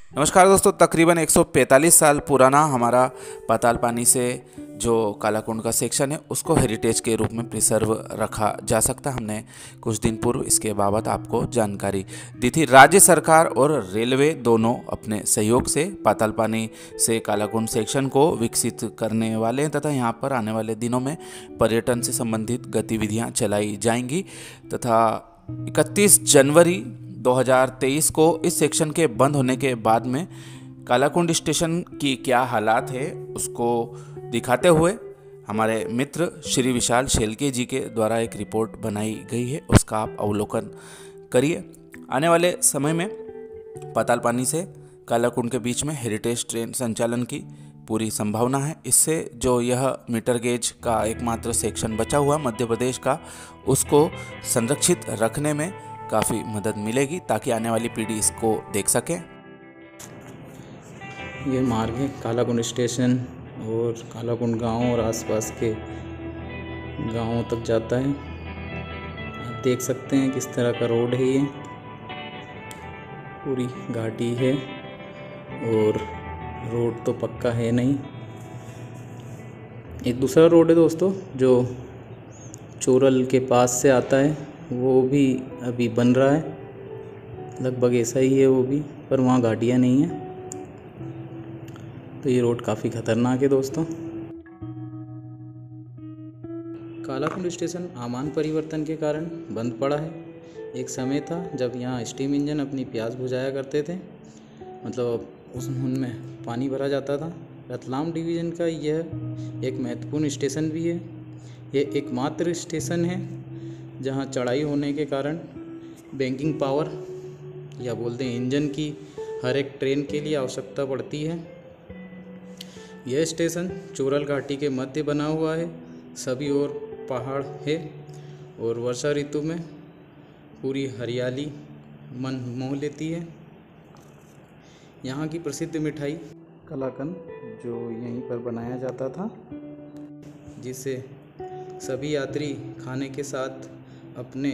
नमस्कार दोस्तों, तकरीबन 145 साल पुराना हमारा पाताल पानी से जो कालाकुंड का सेक्शन है उसको हेरिटेज के रूप में प्रिजर्व रखा जा सकता है। हमने कुछ दिन पूर्व इसके बाबत आपको जानकारी दी थी। राज्य सरकार और रेलवे दोनों अपने सहयोग से पाताल पानी से कालाकुंड सेक्शन को विकसित करने वाले हैं तथा यहाँ पर आने वाले दिनों में पर्यटन से संबंधित गतिविधियाँ चलाई जाएंगी तथा 31 जनवरी 2023 को इस सेक्शन के बंद होने के बाद में कालाकुंड स्टेशन की क्या हालात है उसको दिखाते हुए हमारे मित्र श्री विशाल शेलके जी के द्वारा एक रिपोर्ट बनाई गई है, उसका आप अवलोकन करिए। आने वाले समय में पाताल पानी से कालाकुंड के बीच में हेरिटेज ट्रेन संचालन की पूरी संभावना है। इससे जो यह मीटर गेज का एकमात्र सेक्शन बचा हुआ मध्य प्रदेश का, उसको संरक्षित रखने में काफ़ी मदद मिलेगी ताकि आने वाली पीढ़ी इसको देख सके। ये मार्ग है कालाकुंड स्टेशन और कालाकुंड गांव और आसपास के गांवों तक जाता है। आप देख सकते हैं किस तरह का रोड है। ये पूरी घाटी है और रोड तो पक्का है नहीं। एक दूसरा रोड है दोस्तों जो चोरल के पास से आता है, वो भी अभी बन रहा है। लगभग ऐसा ही है वो भी, पर वहाँ गाड़ियाँ नहीं हैं। तो ये रोड काफ़ी ख़तरनाक है दोस्तों। कालाकुंड स्टेशन आमान परिवर्तन के कारण बंद पड़ा है। एक समय था जब यहाँ स्टीम इंजन अपनी प्यास बुझाया करते थे, मतलब उनमें पानी भरा जाता था। रतलाम डिवीज़न का यह एक महत्वपूर्ण स्टेशन भी है। यह एकमात्र स्टेशन है जहाँ चढ़ाई होने के कारण बैंकिंग पावर या बोलते हैं इंजन की हर एक ट्रेन के लिए आवश्यकता पड़ती है। यह स्टेशन चोरल घाटी के मध्य बना हुआ है। सभी ओर पहाड़ है और वर्षा ऋतु में पूरी हरियाली मन मोह लेती है। यहाँ की प्रसिद्ध मिठाई कलाकंद जो यहीं पर बनाया जाता था, जिसे सभी यात्री खाने के साथ अपने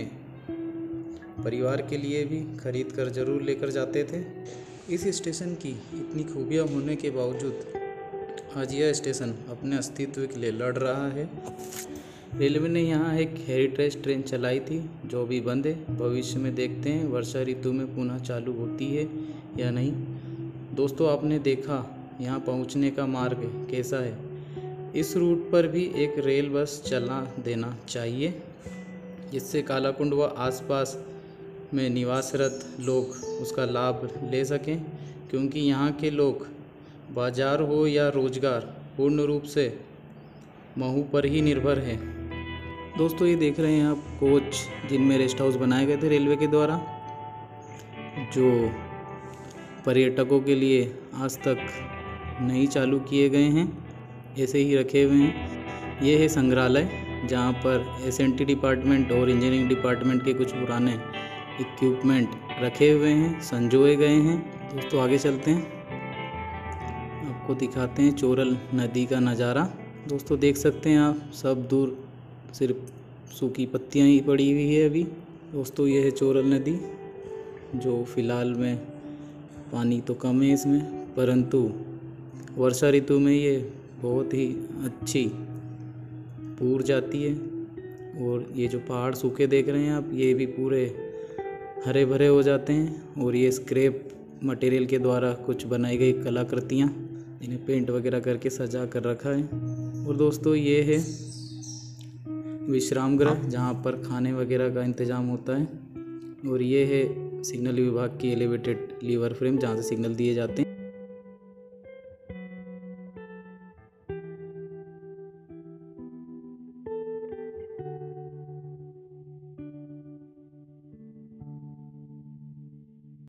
परिवार के लिए भी खरीद कर ज़रूर लेकर जाते थे। इस स्टेशन की इतनी खूबियाँ होने के बावजूद आज यह स्टेशन अपने अस्तित्व के लिए लड़ रहा है। रेलवे ने यहाँ एक हेरिटेज ट्रेन चलाई थी जो अभी बंद है। भविष्य में देखते हैं वर्षा ऋतु में पुनः चालू होती है या नहीं। दोस्तों, आपने देखा यहाँ पहुँचने का मार्ग कैसा है। इस रूट पर भी एक रेल बस चला देना चाहिए जिससे कालाकुंड व आसपास में निवासरत लोग उसका लाभ ले सकें, क्योंकि यहाँ के लोग बाजार हो या रोजगार पूर्ण रूप से महू पर ही निर्भर है। दोस्तों, ये देख रहे हैं आप कोच जिनमें रेस्ट हाउस बनाए गए थे रेलवे के द्वारा, जो पर्यटकों के लिए आज तक नहीं चालू किए गए हैं, ऐसे ही रखे हुए हैं। ये है संग्रहालय जहाँ पर एसएनटी डिपार्टमेंट और इंजीनियरिंग डिपार्टमेंट के कुछ पुराने इक्विपमेंट रखे हुए हैं, संजोए गए हैं। दोस्तों, आगे चलते हैं, आपको दिखाते हैं चोरल नदी का नज़ारा। दोस्तों, देख सकते हैं आप सब दूर सिर्फ सूखी पत्तियां ही पड़ी हुई है अभी। दोस्तों, ये है चोरल नदी जो फ़िलहाल में पानी तो कम है इसमें, परंतु वर्षा ऋतु में ये बहुत ही अच्छी पूर जाती है। और ये जो पहाड़ सूखे देख रहे हैं आप, ये भी पूरे हरे भरे हो जाते हैं। और ये स्क्रैप मटेरियल के द्वारा कुछ बनाई गई कलाकृतियाँ, इन्हें पेंट वगैरह करके सजा कर रखा है। और दोस्तों, ये है विश्राम गृह जहाँ पर खाने वगैरह का इंतज़ाम होता है। और ये है सिग्नल विभाग की एलिवेटेड लीवर फ्रेम जहाँ से सिग्नल दिए जाते हैं।